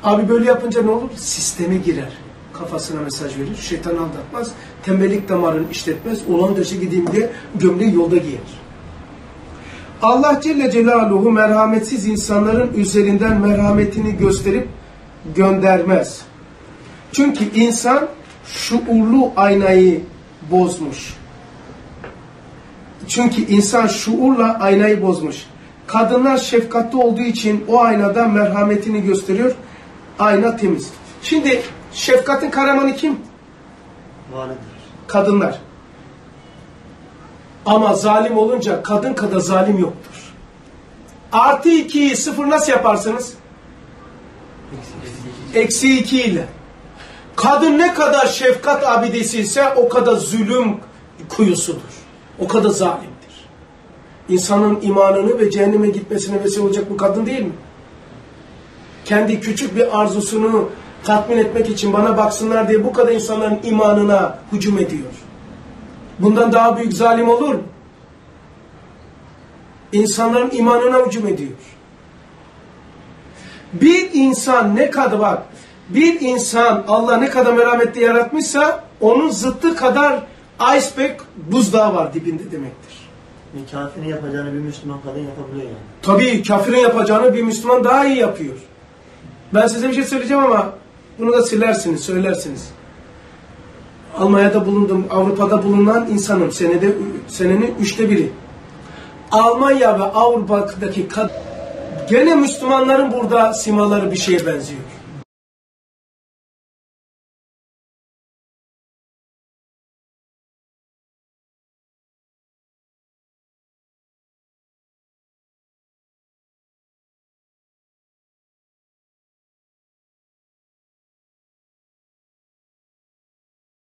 Abi böyle yapınca ne olur? Sisteme girer. Kafasına mesaj verir. Şeytan aldatmaz. Tembellik damarını işletmez. Olan dışı gideyim diye gömleği yolda giyer. Allah Celle Celaluhu merhametsiz insanların üzerinden merhametini gösterip göndermez. Çünkü insan şuurlu aynayı bozmuş. Çünkü insan şuurla aynayı bozmuş. Kadınlar şefkatli olduğu için o aynadan merhametini gösteriyor. Ayna temiz. Şimdi şefkatin kahramanı kim? Kadınlar. Ama zalim olunca kadın kadar zalim yoktur. Artı 2'yi 0 nasıl yaparsınız? Eksi 2 ile. Kadın ne kadar şefkat abidesi ise o kadar zulüm kuyusudur. O kadar zalimdir. İnsanın imanını ve cehenneme gitmesine vesile olacak bu kadın değil mi? Kendi küçük bir arzusunu tatmin etmek için bana baksınlar diye bu kadar insanların imanına hücum ediyor. Bundan daha büyük zalim olur mu? İnsanların imanına hücum ediyor. Bir insan ne kadar bak, bir insan Allah ne kadar merhametli yaratmışsa onun zıttı kadar iceberg buzdağı var dibinde demektir. Kafirin yapacağını bir Müslüman kadın yapabiliyor yani. Tabii kafirin yapacağını bir Müslüman daha iyi yapıyor. Ben size bir şey söyleyeceğim ama bunu da silersiniz, söylersiniz. Almanya'da bulundum, Avrupa'da bulunan insanım. Senenin 1/3. Almanya ve Avrupa'daki gene Müslümanların burada simaları bir şeye benziyor.